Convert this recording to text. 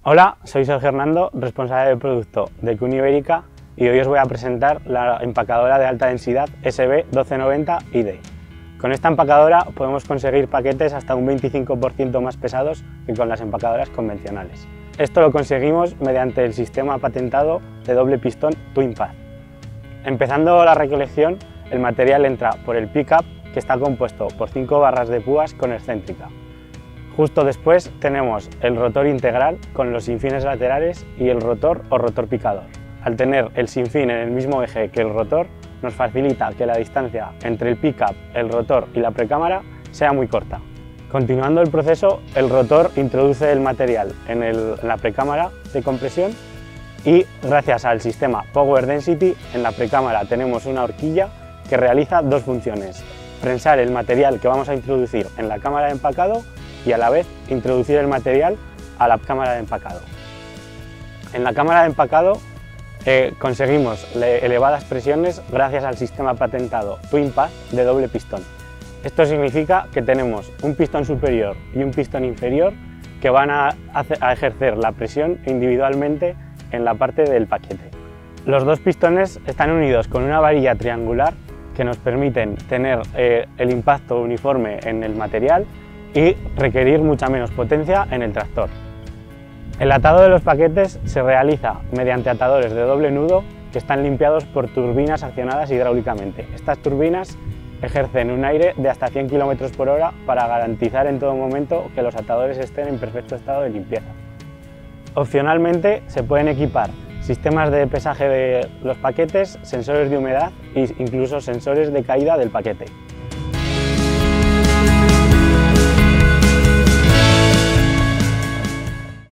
Hola, soy Sergio Hernando, responsable de producto de Cune Ibérica, y hoy os voy a presentar la empacadora de alta densidad SB1290ID. Con esta empacadora podemos conseguir paquetes hasta un 25% más pesados que con las empacadoras convencionales. Esto lo conseguimos mediante el sistema patentado de doble pistón Twin Path. Empezando la recolección, el material entra por el pickup, que está compuesto por 5 barras de púas con excéntrica. Justo después tenemos el rotor integral con los sinfines laterales y el rotor o rotor picador. Al tener el sinfín en el mismo eje que el rotor, nos facilita que la distancia entre el pickup, el rotor y la precámara sea muy corta. Continuando el proceso, el rotor introduce el material en la precámara de compresión y gracias al sistema Power Density, en la precámara tenemos una horquilla que realiza dos funciones: prensar el material que vamos a introducir en la cámara de empacado y a la vez introducir el material a la cámara de empacado. En la cámara de empacado conseguimos elevadas presiones gracias al sistema patentado Twin Path de doble pistón. Esto significa que tenemos un pistón superior y un pistón inferior que van a ejercer la presión individualmente en la parte del paquete. Los dos pistones están unidos con una varilla triangular que nos permiten tener el impacto uniforme en el material y requerir mucha menos potencia en el tractor. El atado de los paquetes se realiza mediante atadores de doble nudo que están limpiados por turbinas accionadas hidráulicamente. Estas turbinas ejercen un aire de hasta 100 km por hora para garantizar en todo momento que los atadores estén en perfecto estado de limpieza. Opcionalmente se pueden equipar sistemas de pesaje de los paquetes, sensores de humedad e incluso sensores de caída del paquete.